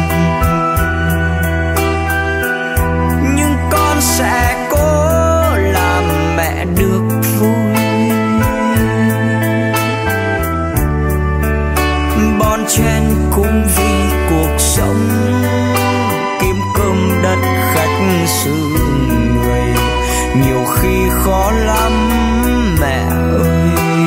nhưng con sẽ cố làm mẹ được vui. Bon chen cũng vì cuộc sống, kiếm cơm đất khách xứ người, nhiều khi khó lắm mẹ ơi.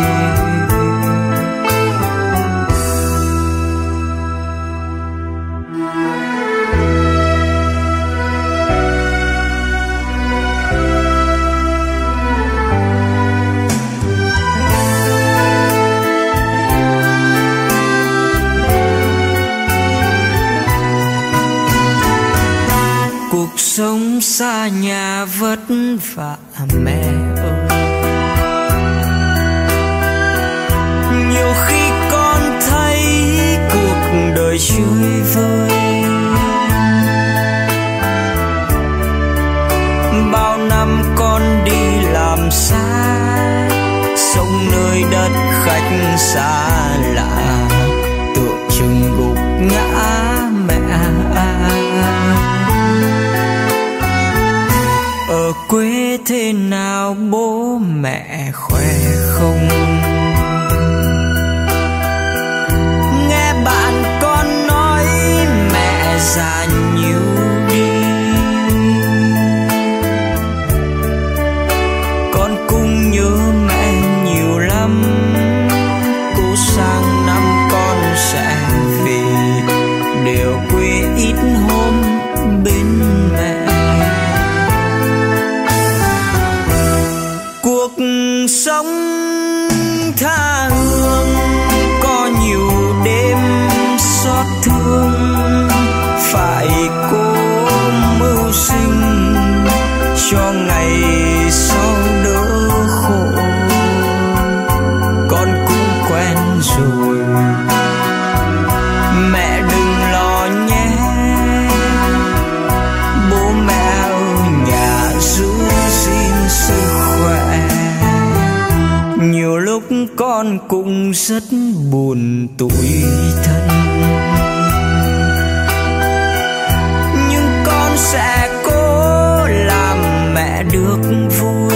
Cuộc sống xa nhà vất vả mẹ ơi. Nhiều khi con thấy cuộc đời chơi vơi, bao năm con đi làm xa, sống nơi đất khách xa lạ, tưởng chừng gục ngã mẹ. Ở quê thế nào bố mẹ khỏe không? Nghe bạn con nói mẹ già nhiều đi, con cũng nhớ mẹ nhiều lắm. Cố sang năm con sẽ về, đều quê ít hôm bên mẹ. Cuộc sống tha hương có nhiều đêm xót thương, phải cố mưu sinh cho ngày sau đỡ khổ. Con cũng quen rồi, mẹ đừng lo nhé. Bố mẹ ở nhà giữ gìn sức khỏe. Nhiều lúc con cũng rất buồn tủi thân, nhưng con sẽ cố làm mẹ được vui.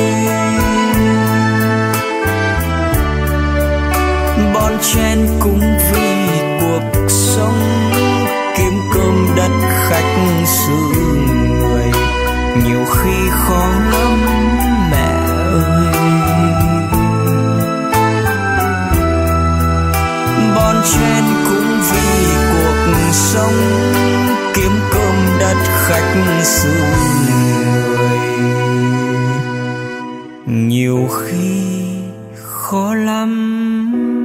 Bon chen cũng vì cuộc sống, kiếm cơm đất khách xứ người, nhiều khi khó lắm mẹ ơi. Bon chen cũng vì cuộc sống, kiếm cơm đất khách xứ người, nhiều khi khó lắm